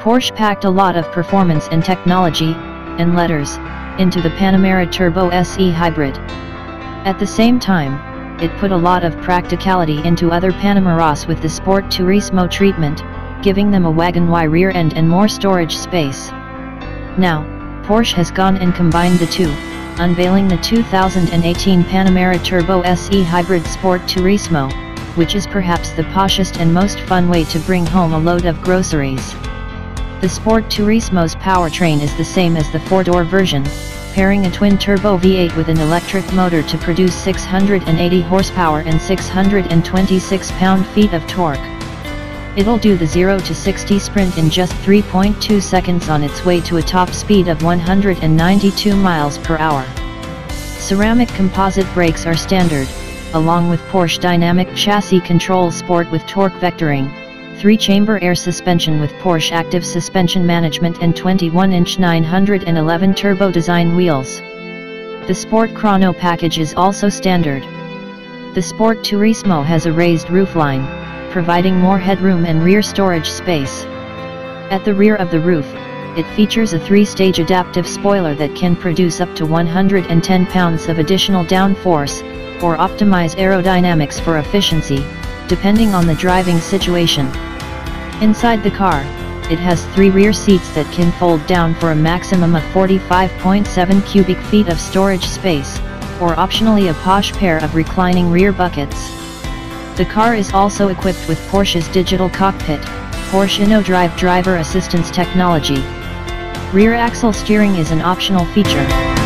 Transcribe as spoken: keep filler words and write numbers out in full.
Porsche packed a lot of performance and technology, and letters, into the Panamera Turbo S E-Hybrid. At the same time, it put a lot of practicality into other Panameras with the Sport Turismo treatment, giving them a wagon-y rear end and more storage space. Now, Porsche has gone and combined the two, unveiling the two thousand eighteen Panamera Turbo S E-Hybrid Sport Turismo, which is perhaps the poshest and most fun way to bring home a load of groceries. The Sport Turismo's powertrain is the same as the four-door version, pairing a twin-turbo V eight with an electric motor to produce six hundred eighty horsepower and six hundred twenty-six pound-feet of torque. It'll do the zero to sixty sprint in just three point two seconds on its way to a top speed of one hundred ninety-two miles per hour. Ceramic composite brakes are standard, along with Porsche Dynamic Chassis Control Sport with torque vectoring, three-chamber air suspension with Porsche Active Suspension Management and twenty-one inch nine hundred eleven turbo design wheels. The Sport Chrono Package is also standard. The Sport Turismo has a raised roofline, providing more headroom and rear storage space. At the rear of the roof, it features a three-stage adaptive spoiler that can produce up to one hundred ten pounds of additional downforce, or optimize aerodynamics for efficiency, depending on the driving situation. Inside the car, it has three rear seats that can fold down for a maximum of forty-five point seven cubic feet of storage space, or optionally a posh pair of reclining rear buckets. The car is also equipped with Porsche's digital cockpit, Porsche InnoDrive driver assistance technology. Rear axle steering is an optional feature.